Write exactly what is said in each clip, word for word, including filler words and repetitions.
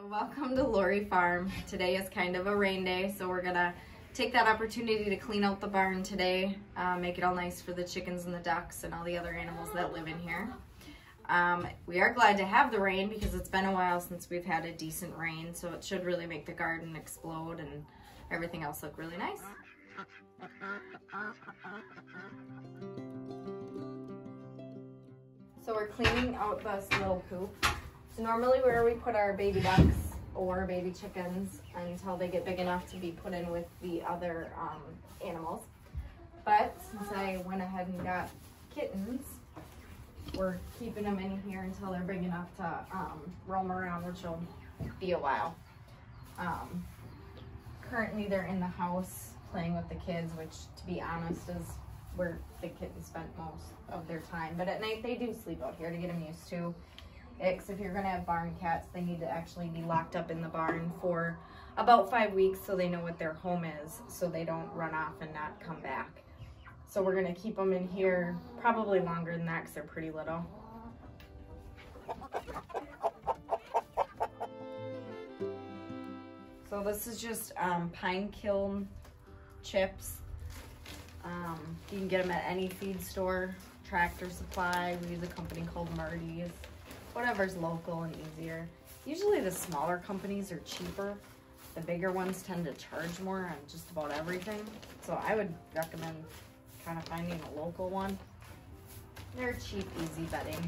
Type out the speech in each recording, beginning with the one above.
So welcome to Lohre Farm. Today is kind of a rain day, so we're gonna take that opportunity to clean out the barn today, uh, make it all nice for the chickens and the ducks and all the other animals that live in here. Um, we are glad to have the rain because it's been a while since we've had a decent rain, so it should really make the garden explode and everything else look really nice. So we're cleaning out this little coop. So normally where we put our baby ducks or baby chickens until they get big enough to be put in with the other um, animals. But since I went ahead and got kittens, we're keeping them in here until they're big enough to um, roam around, which will be a while. Um, currently they're in the house playing with the kids, which to be honest is where the kittens spent most of their time. But at night they do sleep out here to get them used to. Because if you're going to have barn cats, they need to actually be locked up in the barn for about five weeks so they know what their home is, so they don't run off and not come back. So we're going to keep them in here probably longer than that because they're pretty little. So this is just um, pine kiln chips. Um, you can get them at any feed store, Tractor Supply. We use a company called Marty's. Whatever's local and easier. Usually the smaller companies are cheaper. The bigger ones tend to charge more on just about everything. So I would recommend kind of finding a local one. They're cheap, easy betting.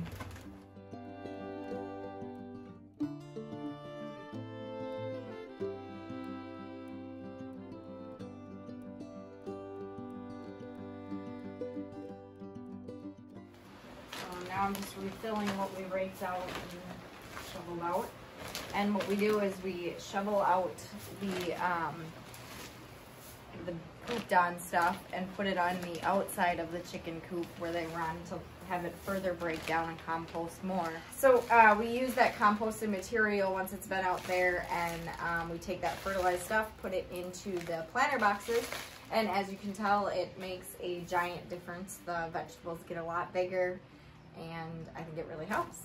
Now I'm just refilling what we raked out and shoveled out. And what we do is we shovel out the um, the coop on stuff and put it on the outside of the chicken coop where they run to have it further break down and compost more. So uh, we use that composted material once it's been out there, and um, we take that fertilized stuff, put it into the planter boxes, and as you can tell, it makes a giant difference. The vegetables get a lot bigger, and I think it really helps.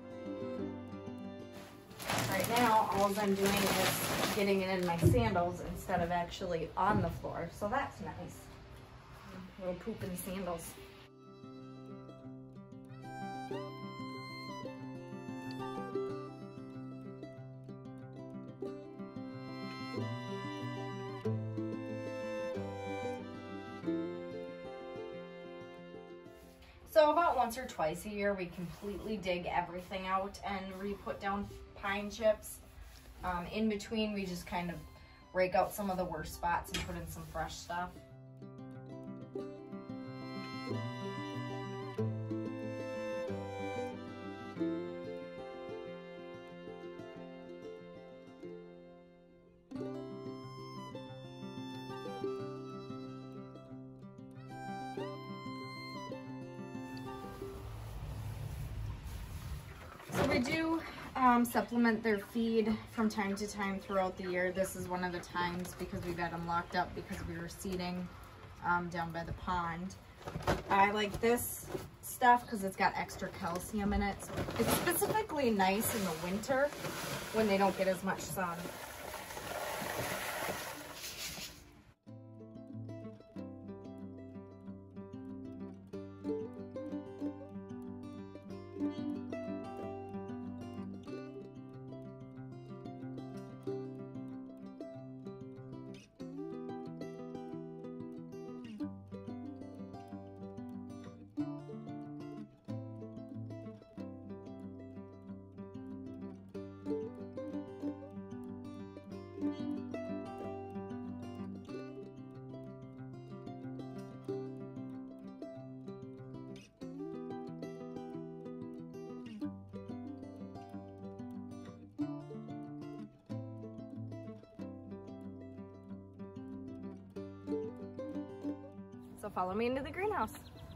Right now, all I'm doing is getting it in my sandals instead of actually on the floor, so that's nice. Little poop in sandals. So about once or twice a year, we completely dig everything out and re-put down pine chips. Um, in between, we just kind of rake out some of the worst spots and put in some fresh stuff. So we do um, supplement their feed from time to time throughout the year. This is one of the times because we've got them locked up because we were seeding um, down by the pond. I like this stuff because it's got extra calcium in it. So it's specifically nice in the winter when they don't get as much sun. So follow me into the greenhouse.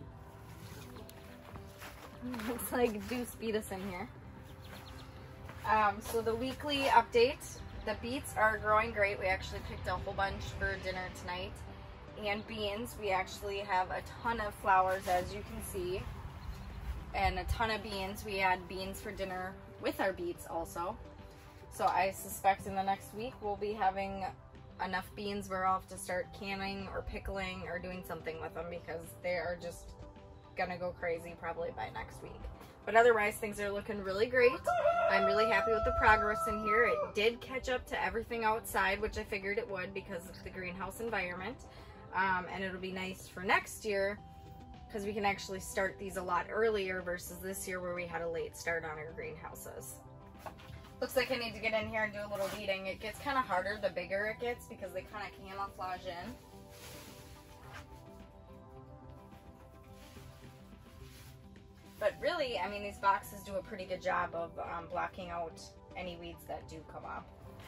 Looks like Deuce beat us in here. Um, so the weekly update, the beets are growing great. We actually picked a whole bunch for dinner tonight. And beans, we actually have a ton of flowers, as you can see. and a ton of beans. We had beans for dinner with our beets also. So I suspect in the next week we'll be having enough beans where I'll have to start canning or pickling or doing something with them because they are just gonna go crazy probably by next week. But otherwise, things are looking really great. I'm really happy with the progress in here. It did catch up to everything outside, which I figured it would because of the greenhouse environment. Um, and it'll be nice for next year because we can actually start these a lot earlier versus this year where we had a late start on our greenhouses. Looks like I need to get in here and do a little weeding. It gets kind of harder the bigger it gets because they kind of camouflage in. But really, I mean, these boxes do a pretty good job of um, blocking out any weeds that do come up.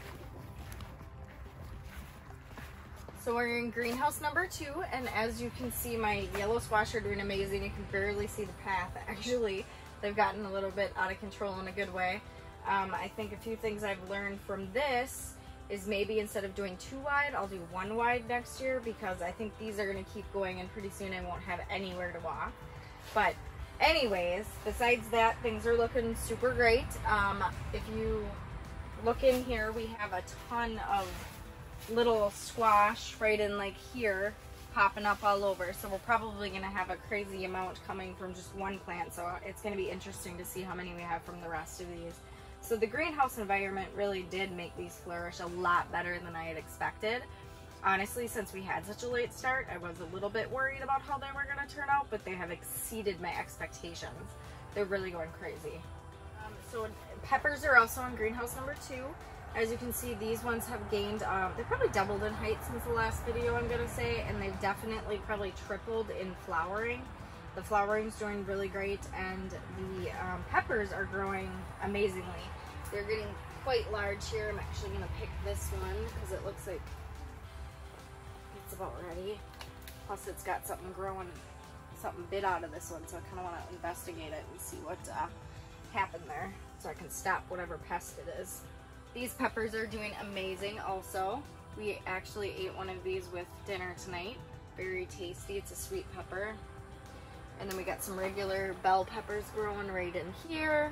So we're in greenhouse number two, and as you can see, my yellow squash are doing amazing. You can barely see the path. Actually, they've gotten a little bit out of control in a good way. Um, I think a few things I've learned from this is maybe instead of doing two wide, I'll do one wide next year because I think these are going to keep going and pretty soon I won't have anywhere to walk. But anyways, besides that, things are looking super great. Um, if you look in here, we have a ton of little squash right in like here popping up all over. So we're probably going to have a crazy amount coming from just one plant. So it's going to be interesting to see how many we have from the rest of these. So the greenhouse environment really did make these flourish a lot better than I had expected. Honestly, since we had such a late start, I was a little bit worried about how they were going to turn out, but they have exceeded my expectations. They're really going crazy. Um, so peppers are also in greenhouse number two. As you can see, these ones have gained, um, they've probably doubled in height since the last video, I'm going to say, and they've definitely probably tripled in flowering. The flowering's doing really great, and the um, peppers are growing amazingly. They're getting quite large here. I'm actually going to pick this one because it looks like it's about ready. Plus it's got something growing, something bit out of this one, so I kind of want to investigate it and see what uh, happened there so I can stop whatever pest it is. These peppers are doing amazing also. We actually ate one of these with dinner tonight. Very tasty. It's a sweet pepper. And then we got some regular bell peppers growing right in here.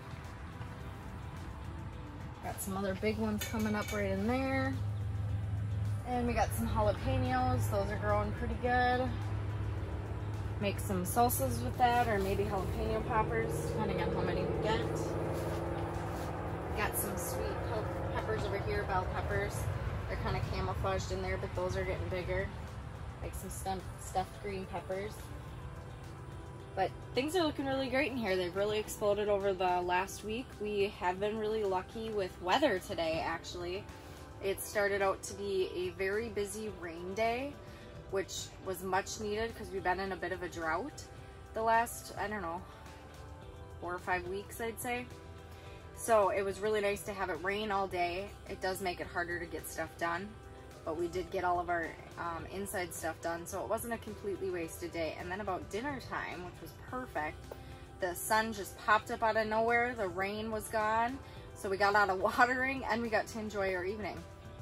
Got some other big ones coming up right in there. And we got some jalapenos. Those are growing pretty good. Make some salsas with that, or maybe jalapeno poppers, depending on how many we get. Got some sweet peppers over here, bell peppers. They're kind of camouflaged in there, but those are getting bigger. Like some stuffed, stuffed green peppers. But things are looking really great in here. They've really exploded over the last week. We have been really lucky with weather today, actually. It started out to be a very busy rain day, which was much needed because we've been in a bit of a drought the last, I don't know, four or five weeks, I'd say. So it was really nice to have it rain all day. It does make it harder to get stuff done, but we did get all of our um, inside stuff done, so it wasn't a completely wasted day. And then about dinner time, which was perfect, the sun just popped up out of nowhere, the rain was gone, so we got out of watering and we got to enjoy our evening.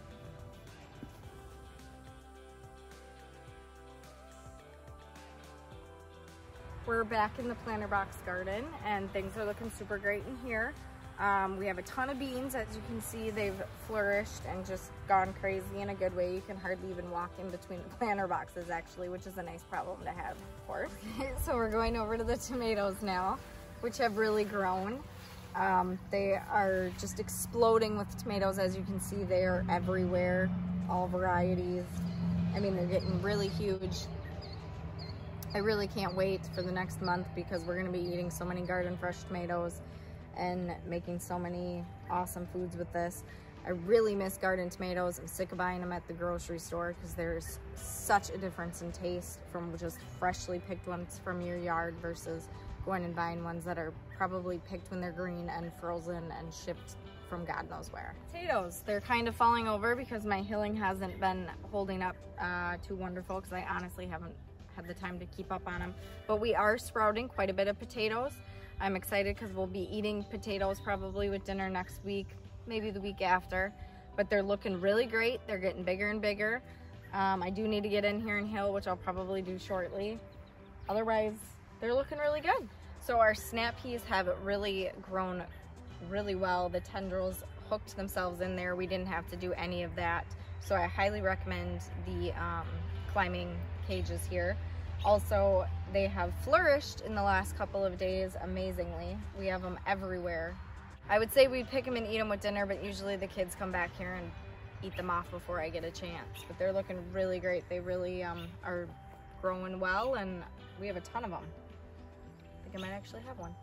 We're back in the planter box garden and things are looking super great in here. Um, we have a ton of beans. As you can see, they've flourished and just gone crazy in a good way. You can hardly even walk in between the planter boxes actually, which is a nice problem to have, of course. So we're going over to the tomatoes now, which have really grown. Um, they are just exploding with tomatoes. As you can see, they are everywhere, all varieties. I mean, they're getting really huge. I really can't wait for the next month because we're gonna be eating so many garden fresh tomatoes and making so many awesome foods with this. I really miss garden tomatoes. I'm sick of buying them at the grocery store because there's such a difference in taste from just freshly picked ones from your yard versus going and buying ones that are probably picked when they're green and frozen and shipped from God knows where. Potatoes, they're kind of falling over because my hilling hasn't been holding up uh, too wonderful because I honestly haven't had the time to keep up on them. But we are sprouting quite a bit of potatoes. I'm excited because we'll be eating potatoes probably with dinner next week, maybe the week after. But they're looking really great. They're getting bigger and bigger. Um, I do need to get in here and hill, which I'll probably do shortly. Otherwise, they're looking really good. So our snap peas have really grown really well. The tendrils hooked themselves in there. We didn't have to do any of that. So I highly recommend the um, climbing cages here. Also, they have flourished in the last couple of days amazingly. We have them everywhere. I would say we'd pick them and eat them with dinner, but usually the kids come back here and eat them off before I get a chance. But they're looking really great. They really um, are growing well, and we have a ton of them. I think I might actually have one.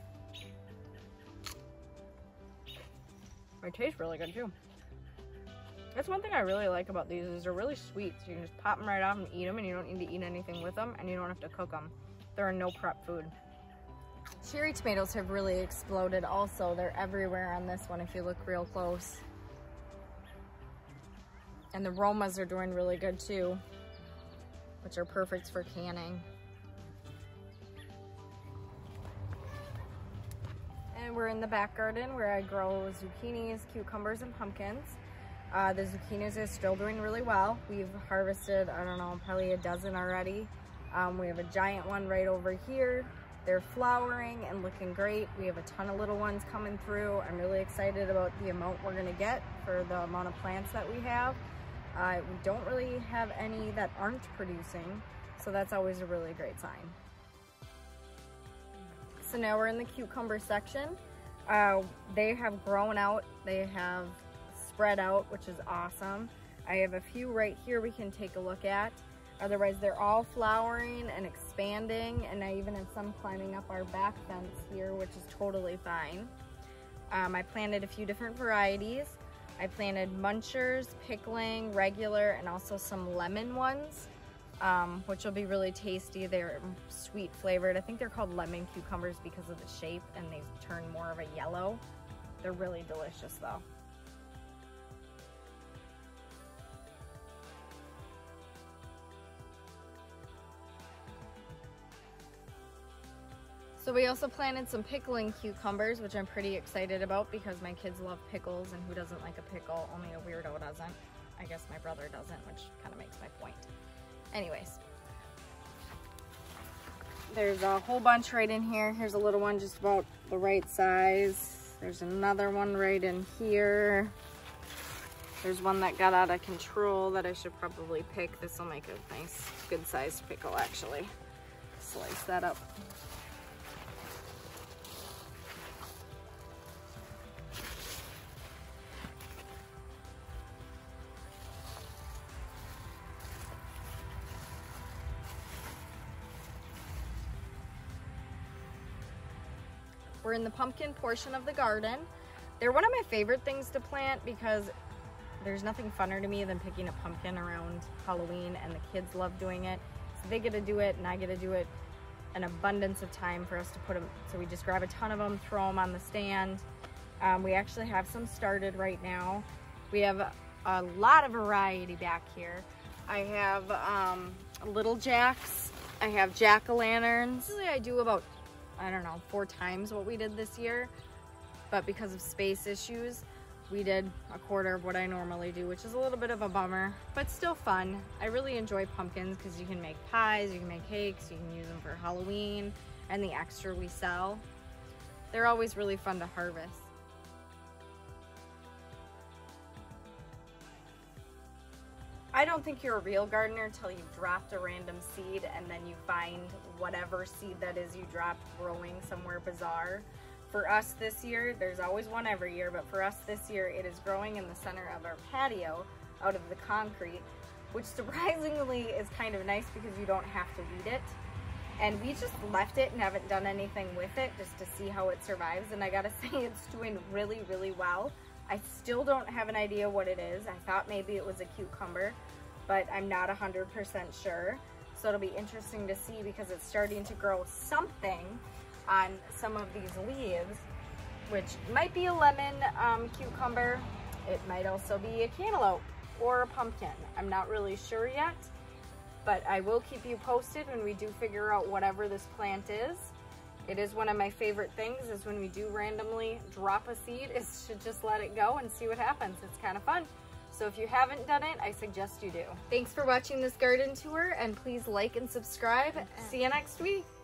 They taste really good too. That's one thing I really like about these is they're really sweet. So you can just pop them right off and eat them, and you don't need to eat anything with them, and you don't have to cook them. They're a no prep food. Cherry tomatoes have really exploded also. They're everywhere on this one if you look real close. And the Romas are doing really good too, which are perfect for canning. And we're in the back garden where I grow zucchinis, cucumbers, and pumpkins. Uh, the zucchinis are still doing really well. We've harvested, I don't know, probably a dozen already. Um, we have a giant one right over here. They're flowering and looking great. We have a ton of little ones coming through. I'm really excited about the amount we're gonna get for the amount of plants that we have. Uh, we don't really have any that aren't producing, so that's always a really great sign. So now we're in the cucumber section. Uh, they have grown out, they have spread out, which is awesome. I have a few right here we can take a look at. Otherwise, they're all flowering and expanding, and I even have some climbing up our back fence here, which is totally fine. Um, I planted a few different varieties. I planted munchers, pickling, regular, and also some lemon ones, um, which will be really tasty. They're sweet flavored. I think they're called lemon cucumbers because of the shape, and they turn more of a yellow. They're really delicious though. So we also planted some pickling cucumbers, which I'm pretty excited about because my kids love pickles, and who doesn't like a pickle? Only a weirdo doesn't. I guess my brother doesn't, which kind of makes my point. Anyways, there's a whole bunch right in here. Here's a little one just about the right size. There's another one right in here. There's one that got out of control that I should probably pick. This will make a nice, good sized pickle actually. Slice that up. We're in the pumpkin portion of the garden. They're one of my favorite things to plant because there's nothing funner to me than picking a pumpkin around Halloween, and the kids love doing it. So they get to do it, and I get to do it an abundance of time for us to put them. So we just grab a ton of them, throw them on the stand. Um, we actually have some started right now. We have a, a lot of variety back here. I have um, little jacks. I have jack-o'-lanterns. Usually I do about I don't know, four times what we did this year, but because of space issues, we did a quarter of what I normally do, which is a little bit of a bummer, but still fun. I really enjoy pumpkins because you can make pies, you can make cakes, you can use them for Halloween, and the extra we sell. They're always really fun to harvest. I don't think you're a real gardener until you've dropped a random seed and then you find whatever seed that is you dropped growing somewhere bizarre. For us this year, there's always one every year, but for us this year, it is growing in the center of our patio out of the concrete, which surprisingly is kind of nice because you don't have to weed it. And we just left it and haven't done anything with it just to see how it survives. And I gotta say, it's doing really, really well. I still don't have an idea what it is. I thought maybe it was a cucumber, but I'm not one hundred percent sure. So it'll be interesting to see because it's starting to grow something on some of these leaves, which might be a lemon um, cucumber. It might also be a cantaloupe or a pumpkin. I'm not really sure yet, but I will keep you posted when we do figure out whatever this plant is. It is one of my favorite things is when we do randomly drop a seed is to just let it go and see what happens. It's kind of fun. So if you haven't done it, I suggest you do. Thanks for watching this garden tour, and please like and subscribe. See you next week.